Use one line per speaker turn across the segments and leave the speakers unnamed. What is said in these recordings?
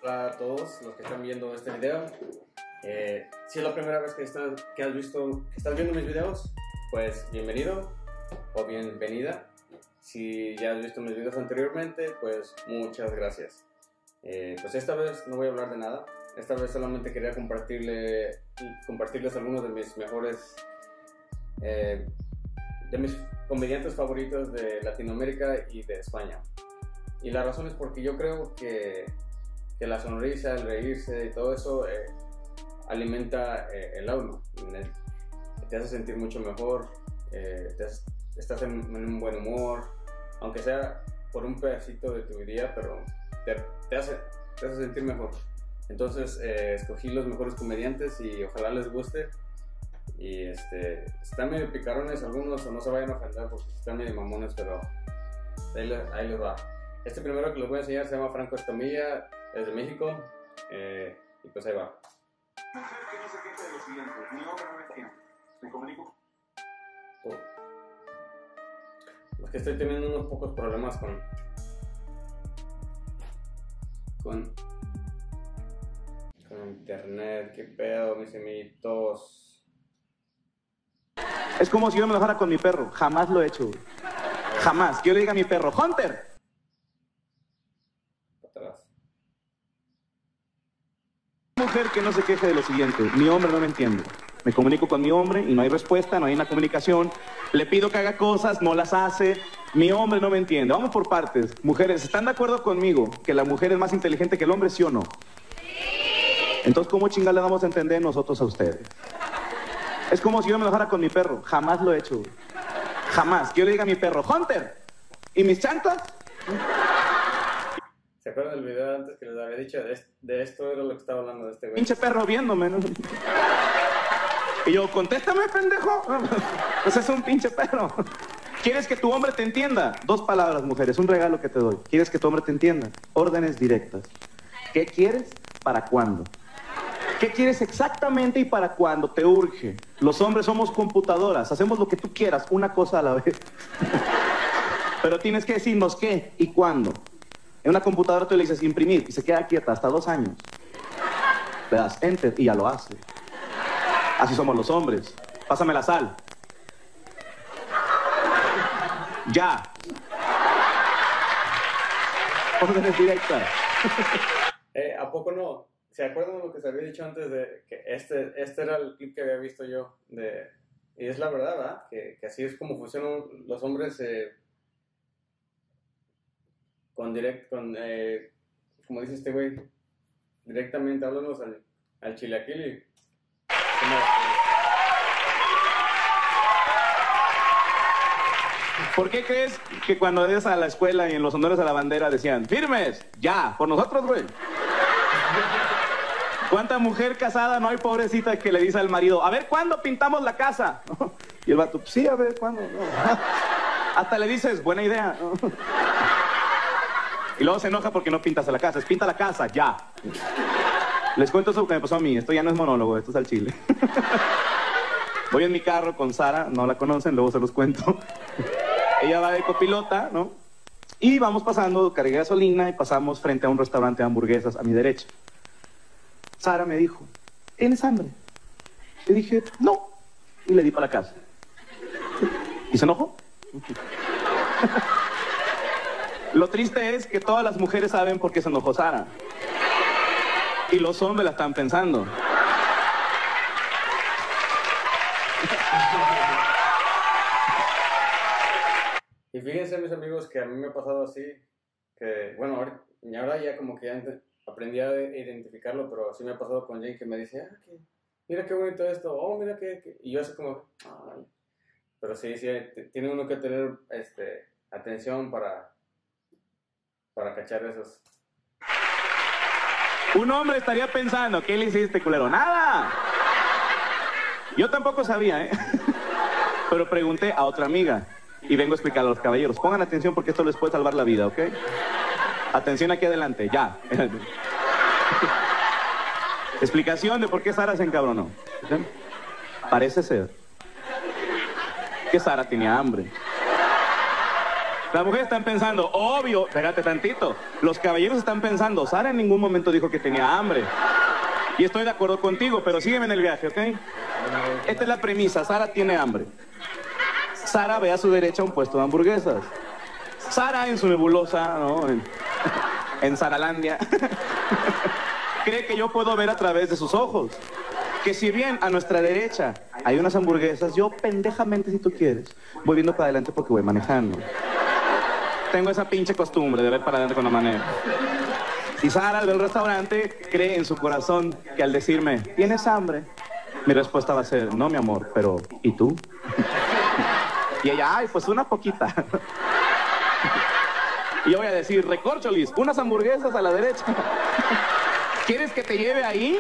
Hola a todos los que están viendo este video. Si es la primera vez que estás viendo mis videos, pues bienvenido o bienvenida. Si ya has visto mis videos anteriormente, pues muchas gracias. Pues esta vez no voy a hablar de nada. Esta vez solamente quería compartirles algunos de mis mejores, de mis comediantes favoritos de Latinoamérica y de España. Y la razón es porque yo creo que la sonrisa, el reírse y todo eso alimenta el alma, te hace sentir mucho mejor, estás en un buen humor, aunque sea por un pedacito de tu día, pero te hace sentir mejor. Entonces escogí los mejores comediantes y ojalá les guste. Y están medio picarones algunos, o no se vayan a ofender porque están medio mamones, pero ahí les va. Este primero que les voy a enseñar se llama Franco Escamilla, es de México, y pues ahí va. Es que estoy teniendo unos pocos problemas con internet. ¿Qué pedo, mis amiguitos?
Es como si yo me enojara con mi perro. Jamás lo he hecho. Jamás. Que yo le diga a mi perro, Hunter.
Atrás.
Mujer que no se queje de lo siguiente. Mi hombre no me entiende. Me comunico con mi hombre y no hay respuesta, no hay una comunicación. Le pido que haga cosas, no las hace. Mi hombre no me entiende. Vamos por partes. Mujeres, ¿están de acuerdo conmigo que la mujer es más inteligente que el hombre, sí o no? Entonces, ¿cómo chingada le damos a entender nosotros a ustedes? Es como si yo me enojara con mi perro. Jamás lo he hecho. Jamás. Que yo le diga a mi perro, Hunter, ¿y mis chanclas?
¿Se acuerdan del video antes que les había dicho? De esto era lo que estaba hablando de este güey.
Pinche perro viéndome, ¿no? Y yo, contéstame, pendejo. Pues es un pinche perro. ¿Quieres que tu hombre te entienda? 2 palabras, mujeres, un regalo que te doy. ¿Quieres que tu hombre te entienda? Órdenes directas. ¿Qué quieres? ¿Para cuándo? ¿Qué quieres exactamente y para cuándo? Te urge. Los hombres somos computadoras, hacemos lo que tú quieras, una cosa a la vez. Pero tienes que decirnos qué y cuándo. En una computadora tú le dices imprimir y se queda quieta hasta 2 años. Le das enter y ya lo hace. Así somos los hombres. Pásame la sal. Ya. Órdenes directas.
¿A poco no? ¿Se acuerdan de lo que se había dicho antes de que este era el clip que había visto yo? Y es la verdad, ¿verdad? Que así es como funcionan los hombres como dice este güey, directamente háblanos al chilaquil.
¿Por qué crees que cuando ibas a la escuela y en los honores a la bandera decían, firmes, ya, por nosotros, güey? ¿Cuánta mujer casada no hay, pobrecita, que le dice al marido, a ver, ¿cuándo pintamos la casa? Y el vato, sí, a ver, ¿cuándo? No. Hasta le dices, buena idea. Y luego se enoja porque no pintas la casa. Es pinta la casa, ya. Les cuento eso que me pasó a mí. Esto ya no es monólogo, esto es al chile. Voy en mi carro con Sara, no la conocen, luego se los cuento. Ella va de copilota, ¿no? Y vamos pasando, cargué gasolina y pasamos frente a un restaurante de hamburguesas a mi derecha. Sara me dijo, ¿tienes hambre? Le dije, no. Y le di para la casa. ¿Y se enojó? Lo triste es que todas las mujeres saben por qué se enojó Sara. Y los hombres la están pensando.
Y fíjense, mis amigos, que a mí me ha pasado así, que bueno, ahora ya como que ya aprendí a identificarlo, pero así me ha pasado con Jane, que me dice, mira qué bonito esto, oh, mira qué, y yo así como, ay. Pero sí, tiene uno que tener atención para cachar esos.
Un hombre estaría pensando, ¿qué le hiciste, culero? ¡Nada! Yo tampoco sabía, ¿eh? Pero pregunté a otra amiga y vengo a explicar a los caballeros. Pongan atención porque esto les puede salvar la vida, ¿ok? Atención aquí adelante, ya. Explicación de por qué Sara se encabronó. Parece ser que Sara tenía hambre. Las mujeres están pensando, obvio, espérate tantito. Los caballeros están pensando, Sara en ningún momento dijo que tenía hambre. Y estoy de acuerdo contigo, pero sígueme en el viaje, ¿ok? Esta es la premisa, Sara tiene hambre. Sara ve a su derecha un puesto de hamburguesas. Sara en su nebulosa, ¿no? En Saralandia. Cree que yo puedo ver a través de sus ojos. Que si bien a nuestra derecha hay unas hamburguesas, yo pendejamente, si tú quieres, voy viendo para adelante porque voy manejando. Tengo esa pinche costumbre de ver para adelante cuando manejo. Y Sara del restaurante cree en su corazón que al decirme, ¿tienes hambre? Mi respuesta va a ser, no, mi amor, pero ¿y tú? Y ella, ay, pues una poquita. Y yo voy a decir, recorcholis, unas hamburguesas a la derecha. ¿Quieres que te lleve ahí?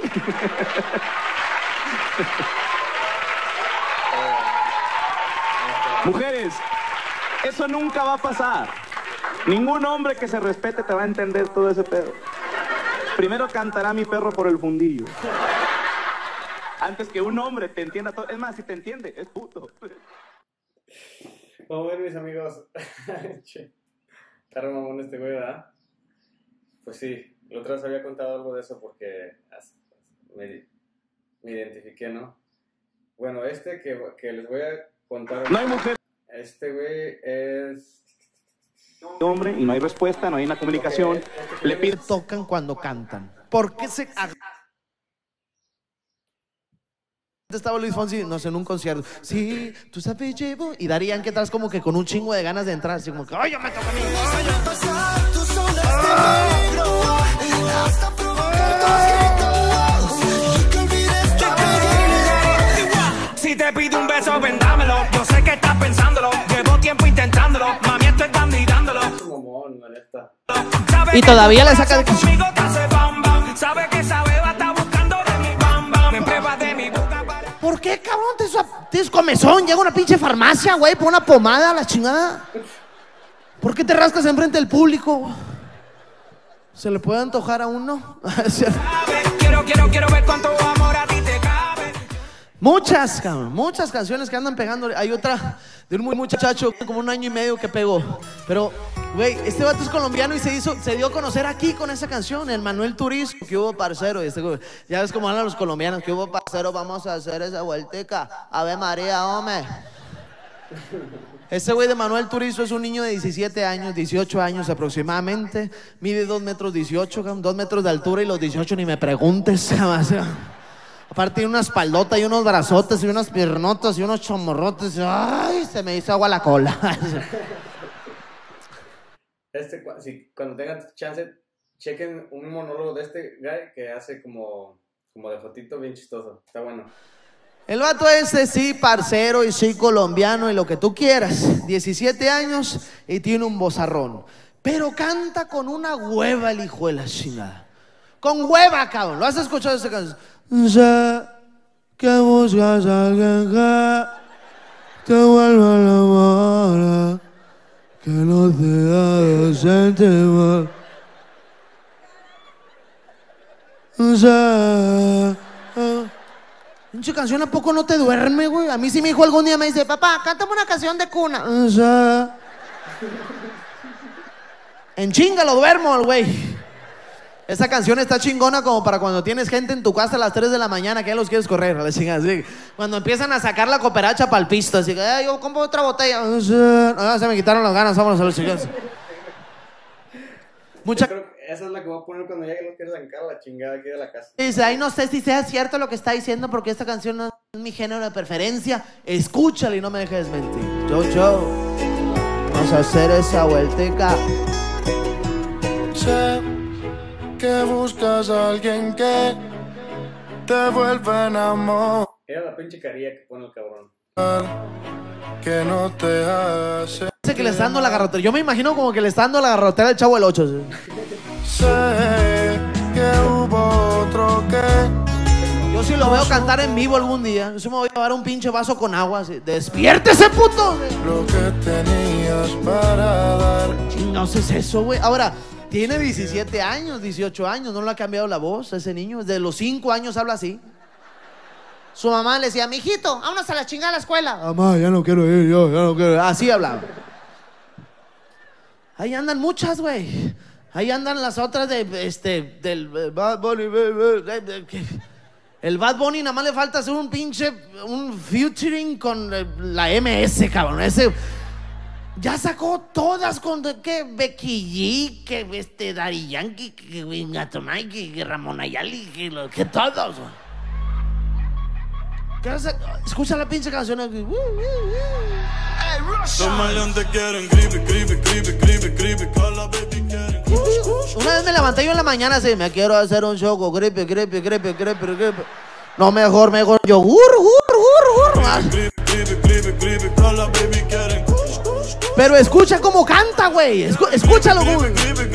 Mujeres, eso nunca va a pasar. Ningún hombre que se respete te va a entender todo ese pedo. Primero cantará mi perro por el fundillo. Antes que un hombre te entienda todo. Es más, si te entiende, es puto.
Como ven, mis amigos. Che, está re mamón este güey, ¿verdad? Pues sí, la otra vez había contado algo de eso porque me identifiqué, ¿no? Bueno, que les voy a contar.
No hay mujer.
Este güey es
hombre y no hay respuesta, no hay una comunicación. Le pido.
Tocan cuando cantan. ¿Por qué se estaba Luis Fonsi, no sé, en un concierto? Sí, tú sabes, llevo. Y darían que estás como que con un chingo de ganas de entrar, así como que, ¡ay, me toca a mí!
Si te pido un beso, vendámelo. Yo sé que estás pensándolo. Llevo tiempo intentándolo. Mami, estoy candidándolo.
Y todavía le saca de...
Sabe que esa beba está buscando de mi bam bam. Me prueba de mi boca.
¿Por qué, cabrón? Tienes comezón. Llega a una pinche farmacia, güey, pon una pomada a la chingada. ¿Por qué te rascas enfrente del público? ¿Se le puede antojar a uno?
Quiero ver cuánto amor a ti te cabe.
Muchas, cabrón, muchas canciones que andan pegando. Hay otra de un muchacho como 1 año y medio que pegó. Pero, güey, este vato es colombiano y se dio a conocer aquí con esa canción, el Manuel Turizo. Que hubo, parcero? Ya ves cómo hablan los colombianos. Que hubo, parcero, vamos a hacer esa vuelteca. Ave María, hombre. Ese güey de Manuel Turizo es un niño de 17 años, 18 años aproximadamente. Mide 2,18 m, 2 metros de altura y los 18 ni me preguntes. Aparte tiene una espaldota y unos brazotes y unas piernotas y unos chomorrotes. Ay, se me hizo agua la cola.
Cuando tengan chance, chequen un monólogo de este guy que hace como de fotito bien chistoso. Está bueno.
El vato ese sí, parcero, y sí, colombiano y lo que tú quieras. 17 años y tiene un vozarrón. Pero canta con una hueva el hijo de la chingada. Con hueva, cabrón. ¿Lo has escuchado esa canción? Sé que buscas a alguien que te vuelva a enamorar, que no te haga sentir mal. Pinche canción, ¿a poco no te duerme, güey? A mí sí mi hijo algún día me dice, papá, cántame una canción de cuna. En chinga lo duermo, güey. Esa canción está chingona como para cuando tienes gente en tu casa a las 3 de la mañana que ya los quieres correr, a la chingada, así. Cuando empiezan a sacar la cooperacha para el pisto, así que, yo compro otra botella. Se me quitaron las ganas, vámonos a los chingados.
Yo creo que esa es la que voy a poner cuando ya los quiero sacar la chingada aquí de la casa.
Dice, ay, no sé si sea cierto lo que está diciendo porque esta canción no es mi género de preferencia. Escúchala y no me dejes mentir. Yo, vamos a hacer esa vuelteca.
Sé que buscas a alguien que te vuelva a enamorar,
Era la pinche carilla que pone el cabrón.
que no te hace.
Dice que le está dando la garrotera. Yo me imagino como que le está dando la garrotera al Chavo del 8. ¿Sí?
Sé que hubo otro que
Yo sí lo veo cantar en vivo algún día. Yo sí me voy a llevar un pinche vaso con agua. Así. ¡Despiértese, puto!
lo que tenías para dar.
Chingados es eso, güey. Ahora, tiene 17 años, 18 años. No le ha cambiado la voz a ese niño. Desde los 5 años habla así. Su mamá le decía, mijito, vámonos a la chingada a la escuela. Mamá, ya no quiero ir, ya no quiero ir. Así hablaba. Ahí andan muchas, güey. Ahí andan las otras del Bad Bunny. El Bad Bunny nada más le falta hacer un featuring con la MS, cabrón. Ese ya sacó todas con que Becky G, que Daddy Yankee, que Gatomay, que Ramón Ayali, que todos. Escucha la pinche canción. Una vez me levanté yo en la mañana así, me quiero hacer un choco, gripe. No, mejor, yogur. Pero escucha cómo canta, güey. Escúchalo, güey.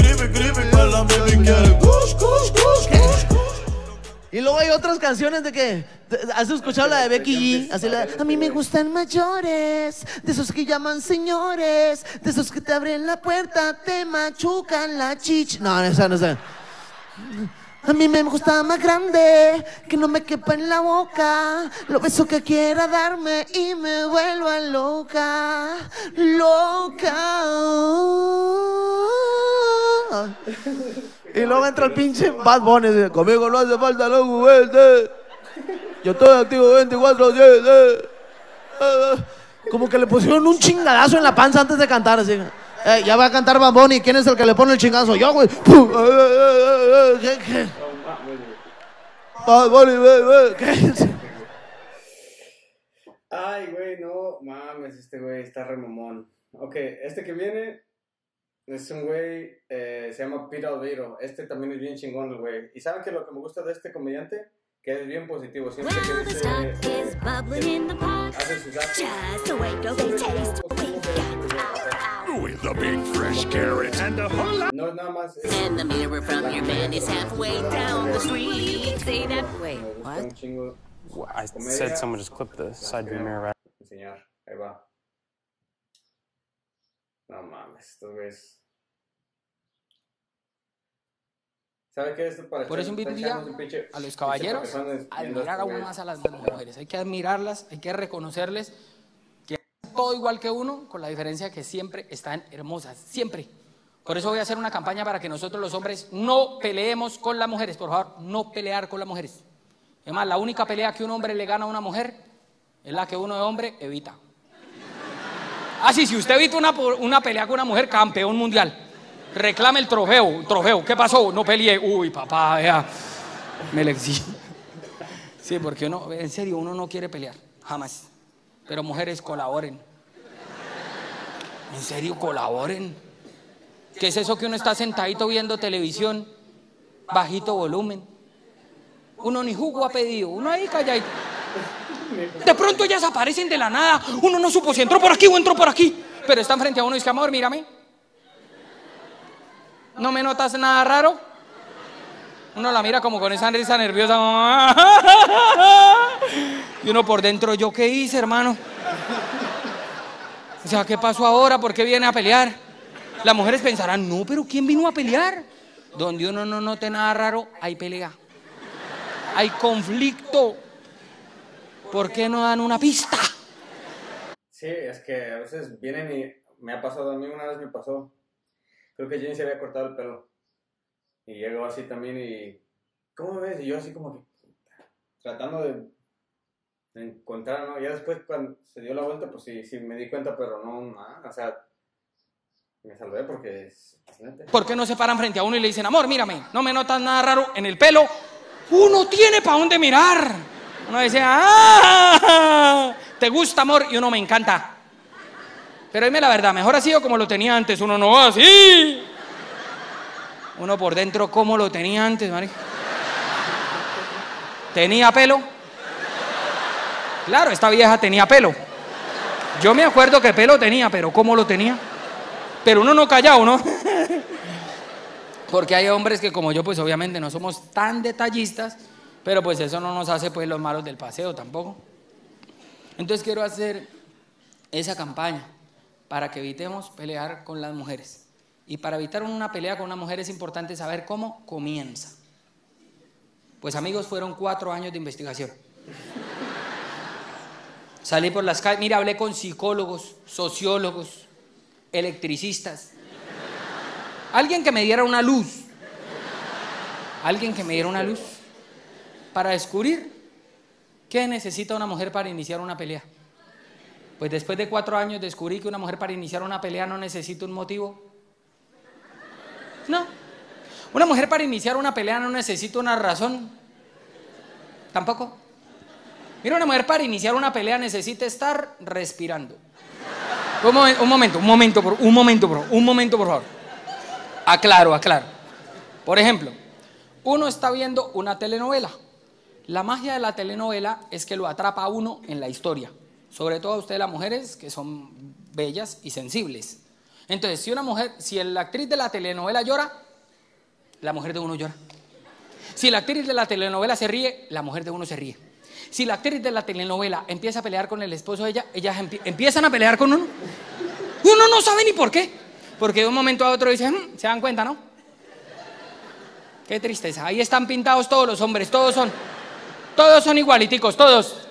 Y luego hay otras canciones de que ¿has escuchado la de Becky G? Así a mí me gustan mayores, de esos que llaman señores, de esos que te abren la puerta, te machucan la chich. No, esa no sé. A mí me gusta más grande, que no me quepa en la boca, lo beso que quiera darme y me vuelva loca. Y luego entra el pinche Bad Bunny y dice, conmigo no hace falta los juguetes, yo estoy activo 24/7. Como que le pusieron un chingadazo en la panza antes de cantar así. Ya va a cantar Bad Bunny, ¿quién es el que le pone el chingazo? Yo, güey. ¿Qué? Bad Bunny, ¿qué?
Ay, güey, no mames, este güey está re mamón. Ok, este que viene es un güey, se llama Pete Albeiro. Este también es bien chingón, el güey. ¿Y saben qué es lo que me gusta de este comediante? Que es bien positivo. Siempre que dice, hace sus actos.
With a big fresh carrot and a whole lot.
No es nada más.
And the mirror from your man is halfway down the street. Say that. Wait,
Me gusta
what?
un chingo.
I said someone just clipped the side view mirror right.
Enseñar, ahí va. No mames, estos güeyes. ¿Sabe qué es esto?
Por eso invitaría a los caballeros a admirar aún más a las mujeres. Hay que admirarlas, hay que reconocerles que hacen todo igual que uno, con la diferencia que siempre están hermosas, siempre. Por eso voy a hacer una campaña para que nosotros los hombres no peleemos con las mujeres, por favor, no pelear con las mujeres. Además, la única pelea que un hombre le gana a una mujer es la que uno de hombre evita. Ah, sí, si usted evita una pelea con una mujer, campeón mundial. Reclame el trofeo. ¿Qué pasó? No peleé. Uy, papá, vea. Me le exijo. Sí, porque uno, en serio, uno no quiere pelear. Jamás. Pero mujeres, colaboren. En serio, colaboren. ¿Qué es eso que uno está sentadito viendo televisión? Bajito volumen. Uno ni jugo ha pedido. Uno ahí calladito. De pronto ellas aparecen de la nada. Uno no supo si entró por aquí o entró por aquí. Pero están frente a uno y dice, amor, mírame. ¿No me notas nada raro? Uno la mira como con esa risa nerviosa. Y uno por dentro, ¿yo qué hice, hermano? O sea, ¿qué pasó ahora? ¿Por qué viene a pelear? Las mujeres pensarán, no, pero ¿quién vino a pelear? Donde uno no note nada raro, hay pelea. Hay conflicto. ¿Por qué no dan una pista?
Sí, es que a veces vienen y me ha pasado, a mí una vez me pasó. Creo que Jane se había cortado el pelo. Y llegó así también y... ¿Cómo me ves? Y yo así como que... Tratando de encontrar, ¿no? Ya después cuando se dio la vuelta, pues sí me di cuenta, pero no, o sea... Me salvé porque es neta.
¿Por qué no se paran frente a uno y le dicen, amor, mírame, no me notas nada raro en el pelo? Uno tiene para dónde mirar. Uno dice, ¡ah! ¿Te gusta, amor? Y uno, me encanta. Pero dime la verdad, mejor así o como lo tenía antes. Uno no va así. Uno por dentro, ¿cómo lo tenía antes, marica? ¿Tenía pelo? Claro, esta vieja tenía pelo. Yo me acuerdo que pelo tenía, pero ¿cómo lo tenía? Pero uno no callado, ¿no? Porque hay hombres que como yo, pues obviamente no somos tan detallistas, pero pues eso no nos hace pues los malos del paseo tampoco. Entonces quiero hacer esa campaña para que evitemos pelear con las mujeres. Y para evitar una pelea con una mujer es importante saber cómo comienza. Pues amigos, fueron 4 años de investigación. Salí por las calles, mira, hablé con psicólogos, sociólogos, electricistas, Alguien que me diera una luz. Alguien que me diera una luz para descubrir qué necesita una mujer para iniciar una pelea. Pues después de 4 años descubrí que una mujer para iniciar una pelea no necesita un motivo. No. Una mujer para iniciar una pelea no necesita una razón. Tampoco. Mira, una mujer para iniciar una pelea necesita estar respirando. Un momento, por favor. Aclaro. Por ejemplo, uno está viendo una telenovela. La magia de la telenovela es que lo atrapa a uno en la historia. Sobre todo a ustedes las mujeres que son bellas y sensibles. Entonces, si la actriz de la telenovela llora, la mujer de uno llora. Si la actriz de la telenovela se ríe, la mujer de uno se ríe. Si la actriz de la telenovela empieza a pelear con el esposo de ella, ellas empiezan a pelear con uno. Uno no sabe ni por qué. Porque de un momento a otro dicen, se dan cuenta, ¿no? Qué tristeza. Ahí están pintados todos los hombres, todos son igualiticos, todos.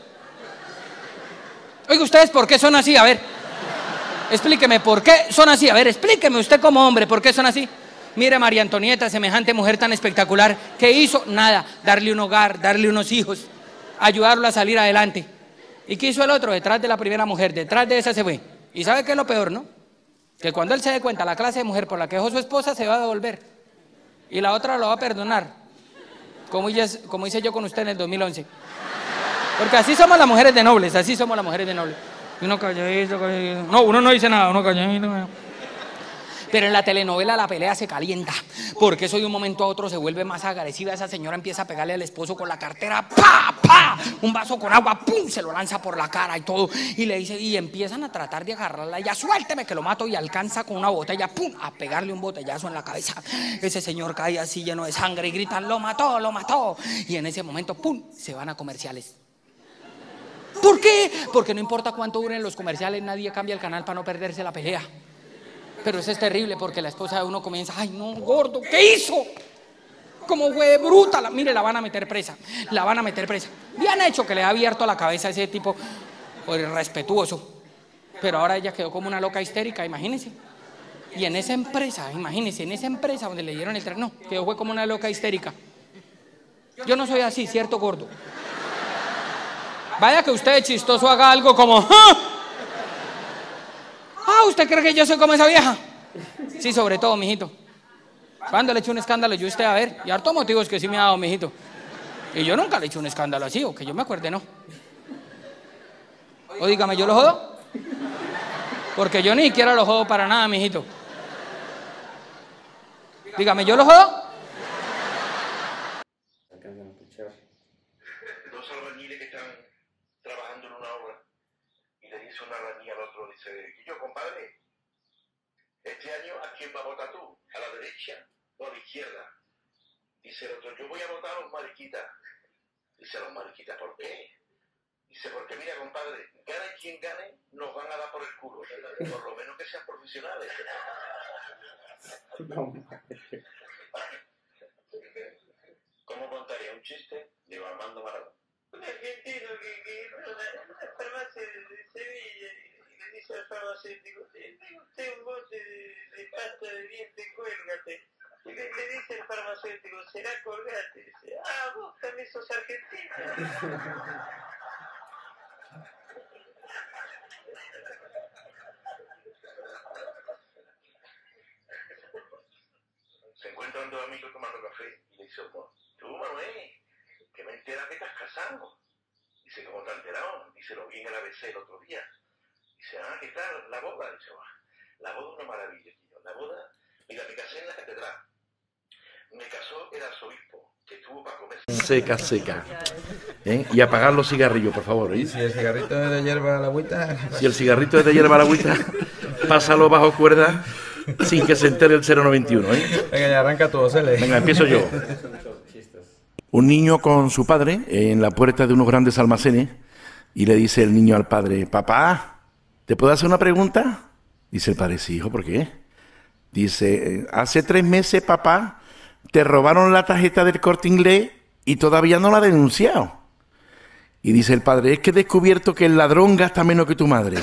Oiga, ¿ustedes por qué son así? A ver, explíqueme, ¿por qué son así? A ver, explíqueme usted como hombre, ¿por qué son así? Mire, María Antonieta, semejante mujer tan espectacular, ¿qué hizo? Nada, darle un hogar, darle unos hijos, ayudarlo a salir adelante. ¿Y qué hizo el otro? Detrás de la primera mujer, detrás de esa se fue. ¿Y sabe qué es lo peor, no? Que cuando él se dé cuenta la clase de mujer por la que dejó su esposa, se va a devolver. Y la otra lo va a perdonar. Como hice yo con usted en el 2011. Porque así somos las mujeres de nobles, así somos las mujeres de nobles. Uno calladito. No, uno no dice nada, uno calladito. Pero en la telenovela la pelea se calienta, porque eso de un momento a otro se vuelve más agresiva. Esa señora empieza a pegarle al esposo con la cartera, ¡pa! ¡Pa! Un vaso con agua, ¡pum! Se lo lanza por la cara y todo. Y le dice, y empiezan a tratar de agarrarla. Ya, suélteme que lo mato. Y alcanza con una botella, ¡pum! A pegarle un botellazo en la cabeza. Ese señor cae así lleno de sangre y gritan, ¡lo mató, lo mató! Y en ese momento, ¡pum! Se van a comerciales. ¿Por qué? Porque no importa cuánto duren los comerciales, nadie cambia el canal para no perderse la pelea. Pero eso es terrible porque la esposa de uno comienza, ¡ay no, gordo! ¿Qué hizo? ¿Cómo fue de bruta? Mire, la van a meter presa. La van a meter presa. Bien hecho que le ha abierto la cabeza a ese tipo por irrespetuoso. Pero ahora ella quedó como una loca histérica, imagínense. Y en esa empresa, imagínense, en esa empresa donde le dieron el tren, no, quedó fue como una loca histérica. Yo no soy así, ¿cierto, gordo? Vaya que usted de chistoso haga algo como, ¡ah! Ah, ¿usted cree que yo soy como esa vieja? Sí, sobre todo, mijito. Cuando le echo un escándalo, yo usted a ver, y harto motivos que sí me ha dado, mijito. Y yo nunca le echo un escándalo así, o que yo me acuerde, no. O dígame, ¿yo lo jodo? Porque yo ni siquiera lo jodo para nada, mijito. Dígame, ¿yo lo jodo?
Dos albañiles que están trabajando en una obra y le dice un albañil al otro, dice, y yo, compadre, este año ¿a quién va a votar tú? ¿A la derecha o a la izquierda? Dice el otro, yo voy a votar a los mariquitas. Dice, ¿a los mariquitas por qué? Dice, porque mira, compadre, gane quien gane, nos van a dar por el culo. Por lo menos que sean profesionales. ¿Cómo contaría un chiste? Digo, Armando Maradona. Un argentino que en una farmacia de Sevilla y le dice al farmacéutico, tengo usted un bote de pasta de dientes, cuélgate. Y le dice el farmacéutico, será Colgate. Dice, ah, vos también sos argentino. Se encuentran dos amigos tomando café y le dice uno, tú, Manuel, que me entera que estás casado. Dice, ¿cómo te has enterado? Dice, lo vi en el ABC el otro día. Dice, ah, ¿qué tal? La boda. Dice, la boda es una maravilla, tío. La boda, mira, me casé en la catedral. Me casó el arzobispo, que estuvo para comer.
Seca. Y apagar los cigarrillos, por favor. ¿Eh?
Si el cigarrito es de hierba a la agüita.
Si el cigarrito es de hierba a la agüita, pásalo bajo cuerda sin que se entere el 091.
Venga, ya arranca todo, Cele.
Venga, empiezo yo. Un niño con su padre en la puerta de unos grandes almacenes y le dice el niño al padre, papá, ¿te puedo hacer una pregunta? Dice el padre, sí, hijo, ¿por qué? Dice, hace 3 meses, papá, te robaron la tarjeta del Corte Inglés y todavía no la has denunciado. Y dice el padre, es que he descubierto que el ladrón gasta menos que tu madre.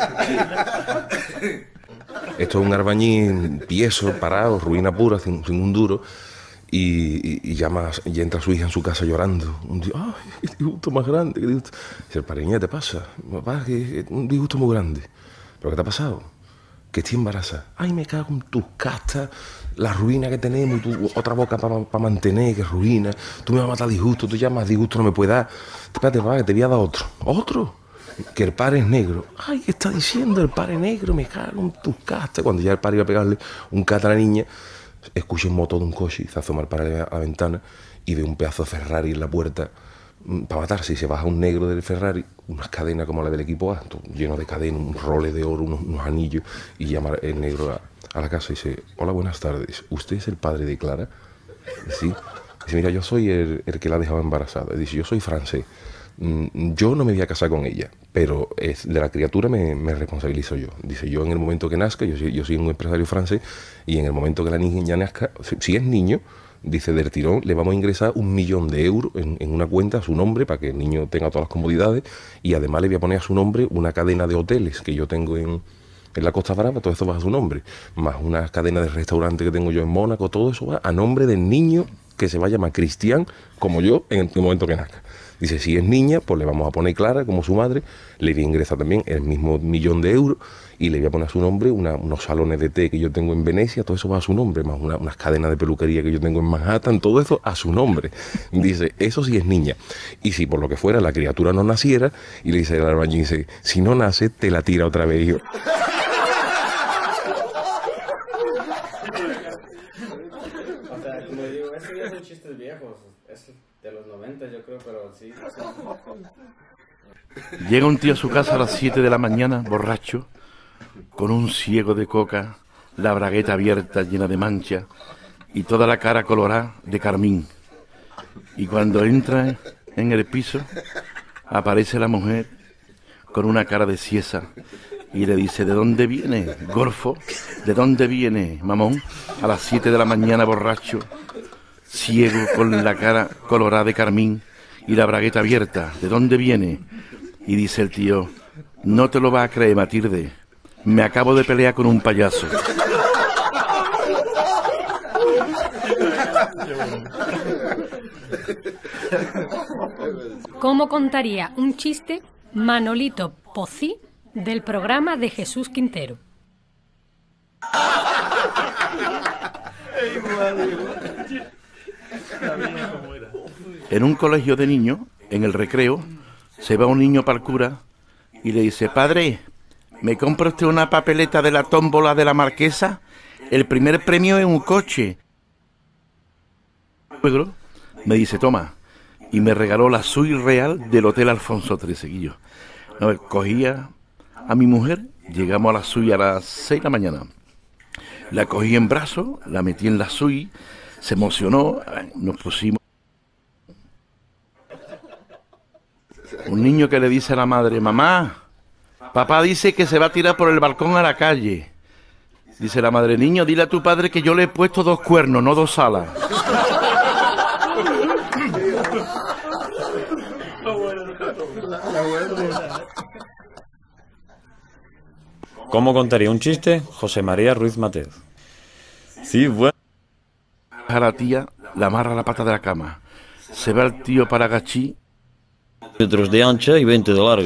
Esto es un albañil tieso, parado, ruina pura, sin un duro. Y llama, y entra su hija en su casa llorando. Un disgusto más grande. Dice, el padre, ¿qué te pasa? Papá, que un disgusto muy grande. ¿Pero qué te ha pasado? Que estoy embarazada. Ay, me cago en tus castas, la ruina que tenemos, tu otra boca para mantener, que ruina. Tú me vas a matar disgusto, tú ya más disgusto no me puedes dar. Espérate, papá, que te voy a dar otro. ¿Otro? Que el padre es negro. Ay, ¿qué está diciendo el padre negro? Me cago en tus castas. Cuando ya el padre iba a pegarle un cata a la niña, escucha un motor de un coche y se asoma el padre a la ventana y ve un pedazo de Ferrari en la puerta para matarse. Y se baja un negro del Ferrari, unas cadenas como la del equipo A, lleno de cadenas, un role de oro, unos anillos, y llama el negro a la casa y dice: hola, buenas tardes, ¿usted es el padre de Clara? Sí. Dice: mira, yo soy el que la ha dejado embarazada. Dice: yo soy francés, yo no me voy a casar con ella, pero de la criatura me responsabilizo yo. Dice: yo en el momento que nazca, yo soy un empresario francés, y en el momento que la niña nazca, si es niño, dice, del tirón le vamos a ingresar 1 millón de euros en una cuenta a su nombre para que el niño tenga todas las comodidades, y además le voy a poner a su nombre una cadena de hoteles que yo tengo en la Costa Brava, todo eso va a su nombre, más una cadena de restaurantes que tengo yo en Mónaco, todo eso va a nombre del niño, que se va a llamar Cristian, como yo, en el momento que nazca. Dice: si es niña, pues le vamos a poner Clara como su madre, le voy a ingresar también el mismo 1 millón de euros, y le voy a poner a su nombre unos salones de té que yo tengo en Venecia, todo eso va a su nombre, más unas cadenas de peluquería que yo tengo en Manhattan, todo eso a su nombre. Dice: eso sí es niña. Y si por lo que fuera la criatura no naciera, y le dice el albañil, dice: si no nace, te la tira otra vez, hijo.
O sea, como digo, estos ya son chistes viejos, es de los 90 yo creo, pero sí.
Llega un tío a su casa a las 7 de la mañana, borracho, con un ciego de coca, la bragueta abierta llena de mancha y toda la cara colorada de carmín. Y cuando entra en el piso, aparece la mujer con una cara de ciesa y le dice: ¿de dónde viene, gorfo? ¿De dónde viene, mamón? A las 7 de la mañana, borracho, ciego, con la cara colorada de carmín y la bragueta abierta. ¿De dónde viene? Y dice el tío: no te lo vas a creer, Matilde, me acabo de pelear con un payaso.
¿Cómo contaría un chiste Manolito Pocí del programa de Jesús Quintero?
En un colegio de niños, en el recreo, se va un niño para el cura y le dice: padre, ¿me compra usted una papeleta de la tómbola de la Marquesa? El primer premio es un coche. Luego me dice: toma. Y me regaló la suite real del Hotel Alfonso XIII. No, cogía a mi mujer, llegamos a la suite a las 6 de la mañana. La cogí en brazos, la metí en la suite, se emocionó, nos pusimos. Un niño que le dice a la madre: mamá, papá dice que se va a tirar por el balcón a la calle. Dice la madre: niño, dile a tu padre que yo le he puesto 2 cuernos, no 2 alas.
¿Cómo contaría un chiste José María Ruiz Matez?
Sí, bueno. A la tía la amarra a la pata de la cama. Se va el tío para Gachí.
Metros de ancha y 20 de larga.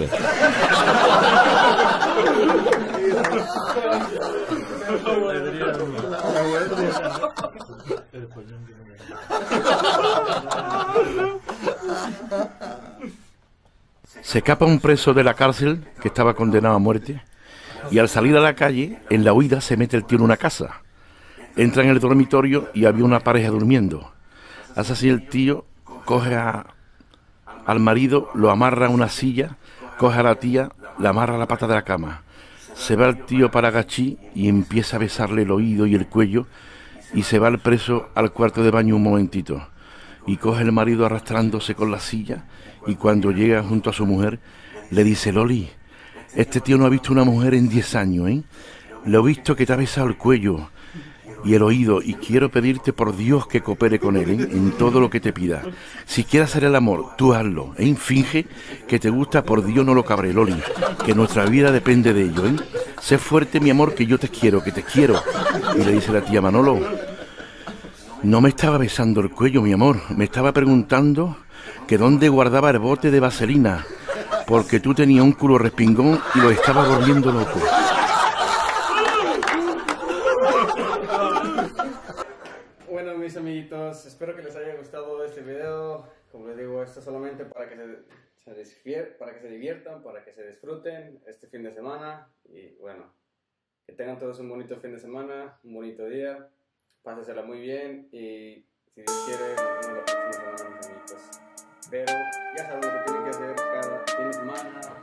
Se escapa un preso de la cárcel que estaba condenado a muerte, y al salir a la calle, en la huida, se mete el tío en una casa. Entra en el dormitorio y había una pareja durmiendo. Hace así el tío, coge al marido, lo amarra a una silla, coge a la tía, la amarra a la pata de la cama. Se va el tío para Gachí y empieza a besarle el oído y el cuello, y se va el preso al cuarto de baño un momentito. Y coge el marido arrastrándose con la silla, y cuando llega junto a su mujer, le dice: Loli, este tío no ha visto una mujer en 10 años, ¿eh? Lo he visto que te ha besado el cuello. y el oído, y quiero pedirte por Dios que coopere con él en todo lo que te pida. Si quieres hacer el amor, tú hazlo, finge que te gusta, por Dios no lo cabré, Loli, que nuestra vida depende de ello, Sé fuerte, mi amor, que yo te quiero, que te quiero. Y le dice la tía Manolo, no me estaba besando el cuello, mi amor, me estaba preguntando que dónde guardaba el bote de vaselina, porque tú tenías un culo respingón y lo estaba volviendo loco.
Bueno, mis amiguitos, espero que les haya gustado este video. Como les digo, esto es solamente para que se diviertan, para que se disfruten este fin de semana. Y bueno, que tengan todos un bonito fin de semana, un bonito día. Pásensela muy bien y si Dios quiere, nos vemos la próxima semana, mis amiguitos. Pero ya saben lo que tienen que hacer cada fin de semana.